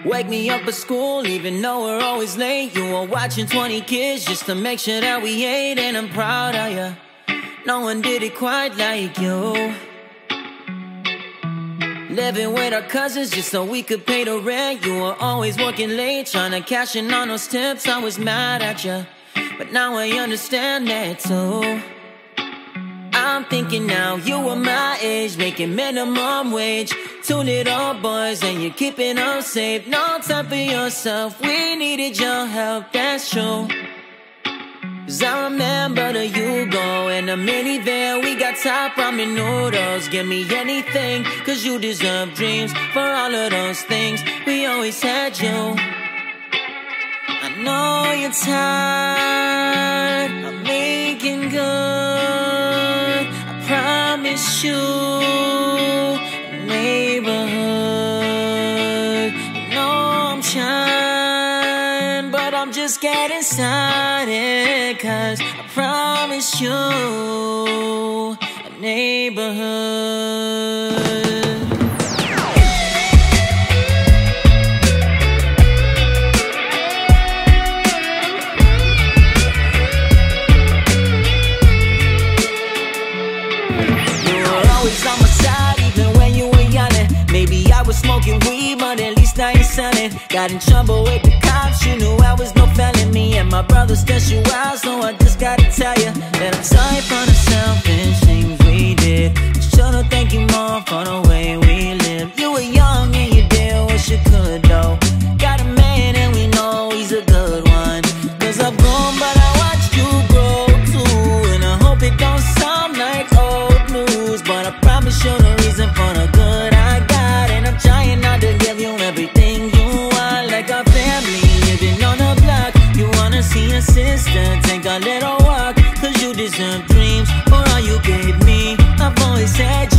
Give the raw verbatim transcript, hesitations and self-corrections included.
Wake me up at school, even though we're always late. You were watching twenty kids just to make sure that we ate. And I'm proud of ya, no one did it quite like you. Living with our cousins just so we could pay the rent. You were always working late, trying to cash in on those tips. I was mad at ya, but now I understand that too. I'm thinking now you were my age, making minimum wage. Two little boys and you're keeping us safe. No time for yourself, we needed your help, that's true. Cause I remember the Yugo and the minivan. We got top ramen noodles, give me anything. Cause you deserve dreams for all of those things. We always had you. I know you're tired of making good. I promise you, neighborhood. You know I'm trying, but I'm just getting started. Cause I promise you, a neighborhood. On my side, even when you were yelling. Maybe I was smoking weed, but at least I ain't selling. Got in trouble with the cops, you knew I was no felon. Me and my brothers stress you out, so I just gotta tell you that I'm sorry for the selfish things we did. Should've thanked you more for the way we lived. You were young and you did what you could though. Got a man and we know he's a good one. Cause I've grown but I watched you grow too. And I hope it don't sound like old news, but I promise you the reason for the good I got. And I'm trying not to give you everything you want. Like a family living on the block. You wanna see your sister, take a little walk. Cause you deserve dreams for all you gave me. I've always had you.